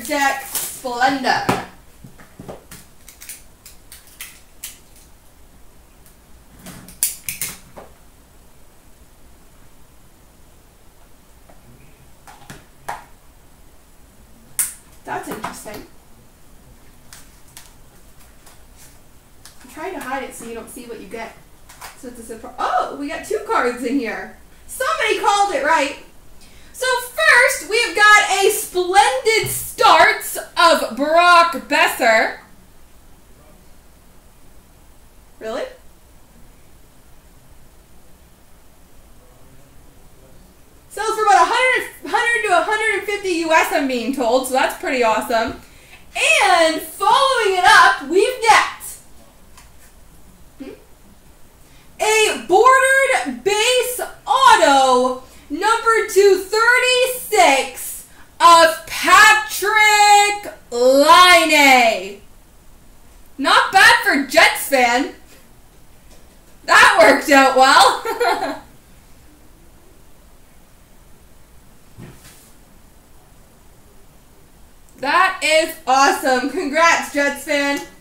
deck Splendor. That's interesting. I'm trying to hide it so you don't see what you get. So it's a surprise. Oh, we got 2 cards in here. Somebody called it right. So first, we've got a Splendid Starts of Brock Besser. Really? Sells for about 100 to 150 US, I'm being told, so that's pretty awesome. And following it up, we've got a bordered base auto number 236 of Patrick Laine. Not bad for Jets fan. That worked out well. That is awesome. Congrats, Jets fan.